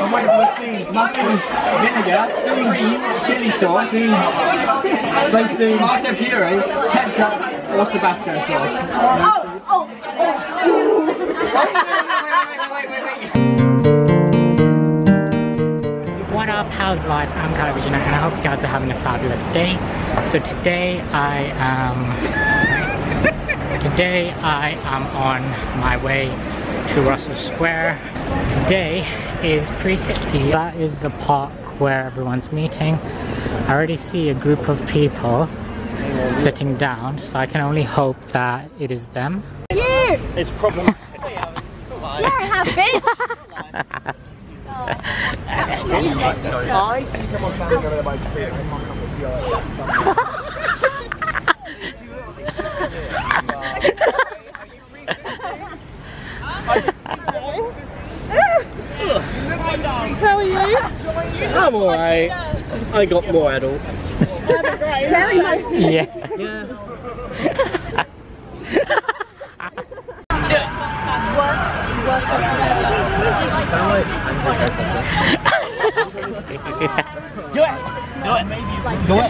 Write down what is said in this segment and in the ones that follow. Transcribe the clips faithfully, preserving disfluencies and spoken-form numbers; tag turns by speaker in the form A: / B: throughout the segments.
A: I'm waiting for the seeds. Mustard, vinegar, seeds, chili sauce, seeds, say seeds, tomato puree, ketchup, or Tabasco sauce.
B: Oh, oh, oh.
A: Wait, wait, wait, wait, wait.
C: What up, how's life? I'm Kitevisionarybookings and I hope you guys are having a fabulous day. So today I am today I am on my way to Russell Square. Today is pre-SitC. That is the park where everyone's meeting. I already see a group of people sitting down, so I can only hope that it is them.
B: You!
A: It's problematic.
B: Yeah, I have been.
A: I see someone standing over there by his feet.
B: How are you?
A: I'm alright. I got more adult.
B: Very much.
C: Yeah.
A: Yeah.
C: Do it! Do it! Do it!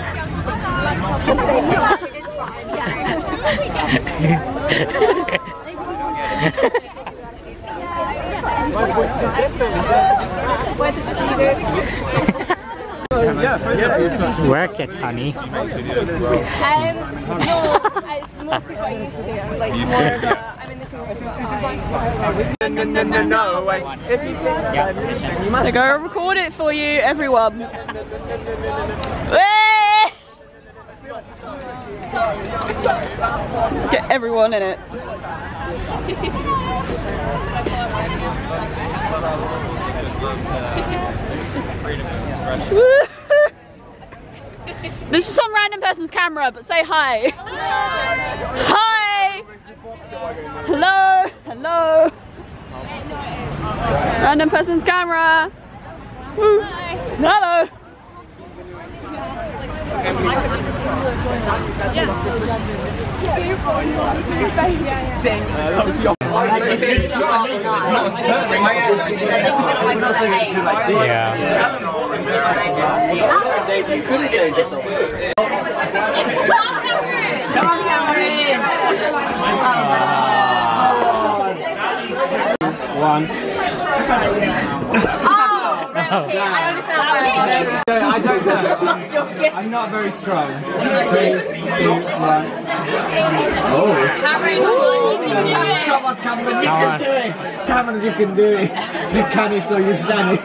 C: Work it, honey.
B: Um, no, as most people are used to. Like, more of a, I'm in the community.
A: No, no, no, no, no, wait. If you
B: They're gonna record it for you, everyone. Get everyone in it. This is some random person's camera, but say hi. Hi. Hello. Hello. Random person's camera. Woo. Hello.
A: sing hello to your
C: Yeah.
B: Come on, Cameron.
A: One.
B: Oh, right, okay. I understand why I
A: I don't know.
B: I'm not joking.
A: I'm not very strong. Three, two, one. Oh.
B: Cameron,
A: Come on, Cameron, you can do it. Cameron, you can do it. You can, you so you're standing.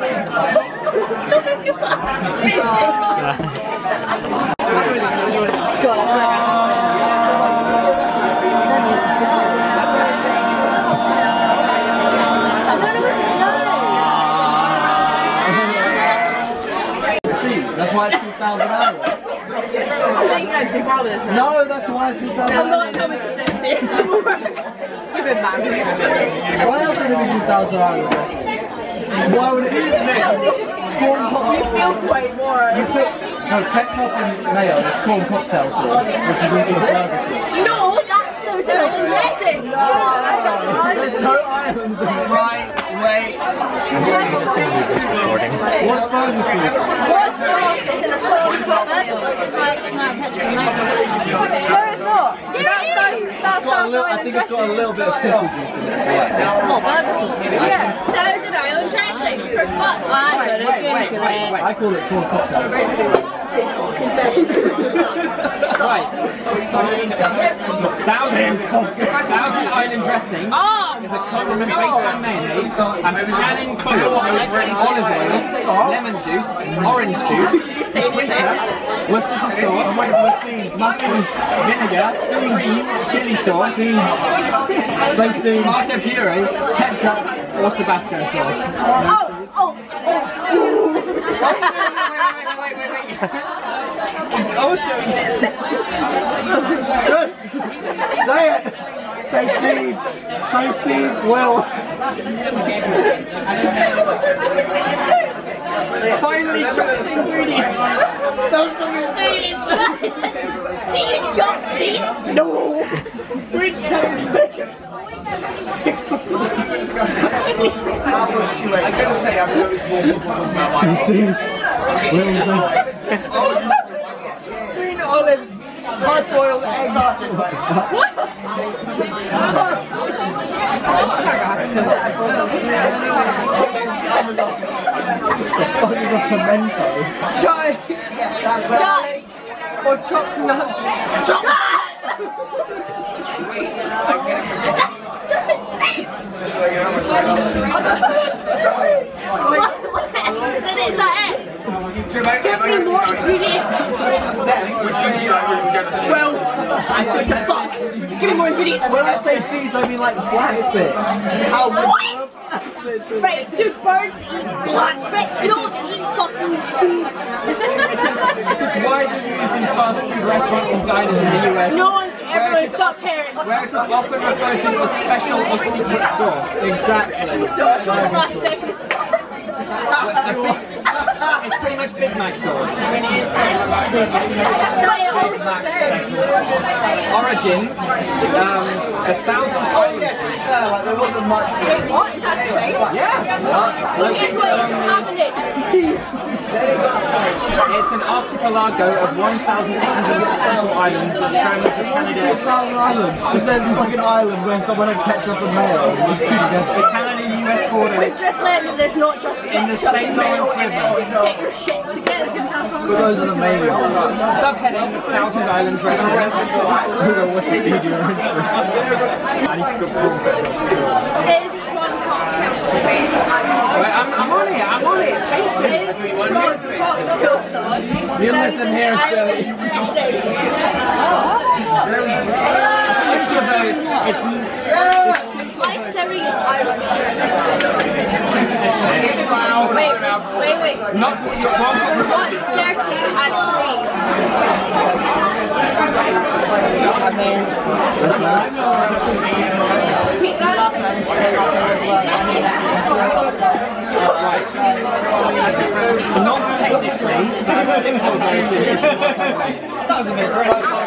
A: That's why it's two thousand hours. No, that's why it's two thousand hours. I'm not coming to SitC. Why else would it be two thousand hours? Why would it be? Corn cocktail. It feels way more. You put, no, ketchup and mayo is corn cocktail sauce, which is also a burger sauce.
B: No, that's those island dressing.
A: No, there's no islands in it. Right, wait. What's burger sauce?
B: What sauces in a corn cocktail? No, it's not. Yeah, that's, that's,
A: Got a little, I think it's got a little bit of pickle juice in it.
B: What, burger sauce? Yeah, those are island dressing. For what? I'm gonna Google it.
A: I call it corn cocktail. Right. Thousand, thousand island dressing
B: Oh!
A: is a condiment based on mayonnaise and can include olive oil, lemon juice, orange juice, paprika, Worcestershire sauce, mustard, vinegar, seeds, chili sauce, seeds, tomato puree, ketchup, or Tabasco sauce.
B: Oh! Oh!
A: Wait, wait, wait, wait, wait. Also, good. Say it. Say seeds. Say seeds. Well. Finally, chopped ingredients. Those are seeds.
B: Do you chop seeds?
A: No. Which kind?
B: You
A: I'm gonna say I've noticed more people talking about my
D: seeds.
A: green olives, hard boiled egg. What?
D: What is a pimento?
A: Chives, garlic, or chopped nuts. Chopped nuts!
B: Is that it? Give me more ingredients.
A: Well, I said to fuck.
B: Give me more ingredients.
D: When I say seeds, I mean like black bits. How
B: What? Right, do birds eat black bits? No, they eat fucking seeds.
A: It is widely used in fast food restaurants and diners in the U S.
B: No one, everyone stop caring.
A: Where it is often referred to as special or secret sauce.
D: exactly.
B: Sauce, not special sauce.
A: It's pretty much Big Mac sauce.
B: But it also says.
A: Origins, um, the thousand
D: Oh yeah, to be fair, like there wasn't much to it.
B: Wait, what? Is that right?
A: Yeah.
B: Guess what is happening? Seeds.
A: It's an archipelago of one thousand eight hundred sixty-four islands that straddles the Canada.
D: Thousand Islands. It says it's like an island where someone had ketchup and mayo. And just
A: The Canada-U S border
B: We've just learned that there's not just
A: in the Saint Lawrence River.
B: Get your shit together and have some.
D: But those are the main ones.
A: Subheading the Thousand Island dressing.
B: Is one cocktail sauce.
A: I'm, I'm on it, I'm on it. Patience.
B: Is one cocktail sauce.
A: You listen here, silly. It's
B: My Siri is Irish. Wait, wait, wait.
A: not what you want.
B: What's thirty and three? Repeat that.
A: Not technically, the simple version is what I made. Sounds a bit aggressive.